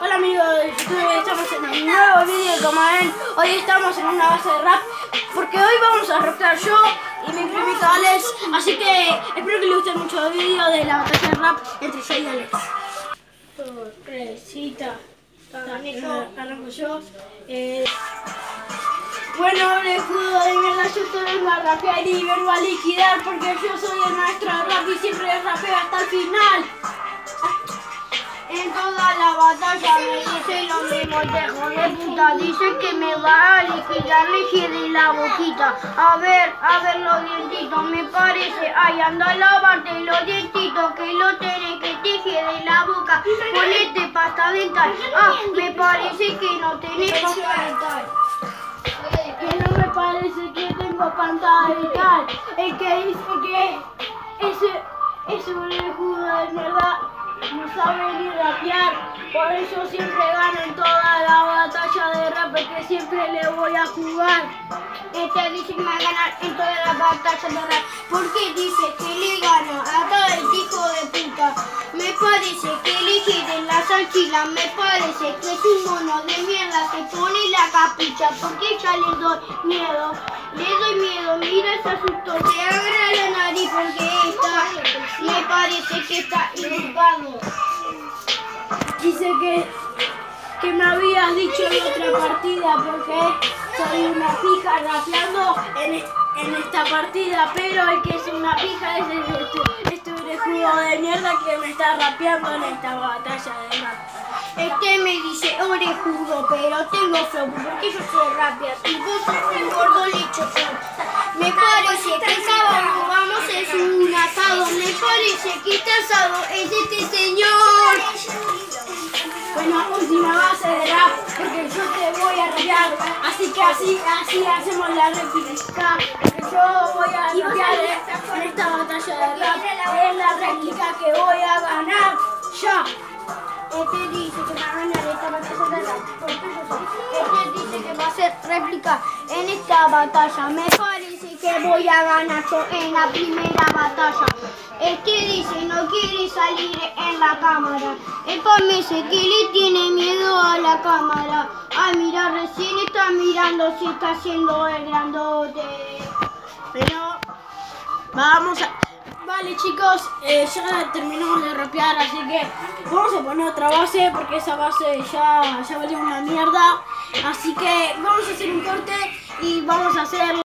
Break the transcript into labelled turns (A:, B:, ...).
A: Hola amigos de YouTube, estamos en un nuevo vídeo. Como ven, hoy estamos en una base de rap, porque hoy vamos a rapear yo y mi primito Alex. Así que espero que les guste mucho el vídeo de la batalla de rap entre yo y Alex. Sorpresita, arranco yo. Bueno, el escudo de mierda, yo te vengo a rapear y vengo a liquidar, porque yo soy el maestro de rap y siempre rapeo hasta el final. En toda la batalla me dice lo mismo, el hijo de puta dice que me va a liquidar, le quiere la boquita. A ver los dientitos, me parece, ahí anda a lavarte los dientitos, que lo tenés que te quede la boca. Ponete pasta dental, me parece que no tenés pasta dental. Que no me parece que tengo pasta dental. El que dice que es un escudo de mierda no sabe ni rapear, por eso siempre gano en toda la batalla de rap, que siempre le voy a jugar. Este dice que me va a ganar en toda la batalla de rap, porque dice que le gana a todo el hijo de puta. Me parece que le quieren las anchilas, me parece que es un mono de mierda, se pone la capucha, porque ya le doy miedo, mira se asustó, se agarra la nariz porque esta me parece que está equivocado. Dice que me habías dicho en otra partida, porque soy una pija rapeando en esta partida, pero el que es una pija es este orejudo de mierda que me está rapeando en esta batalla de rap. Este me dice orejudo, pero tengo flow, porque yo soy rapear y vos sos un gordo lechoso. Me parece que el sábado vamos a hacer un asado, me parece que este asado es de este señor. Bueno, última base de rap, porque yo te voy a rapear, así que así hacemos la réplica, porque yo voy a rapear en esta batalla de rap, es la réplica que voy a ganar ya. Este dice que va a ganar esta batalla de rap, porque yo soy. Este dice que va a hacer réplica en esta batalla, me parece que voy a ganar yo en la primera batalla. Este dice no quiere salir en la cámara, el parece que le tiene miedo a la cámara. Ay, mira, recién está mirando si está haciendo el grandote. Pero vamos a... Vale chicos, ya terminamos de rapear, así que vamos a poner otra base, porque esa base ya valió una mierda. Así que vamos a hacer un corte y vamos a hacer...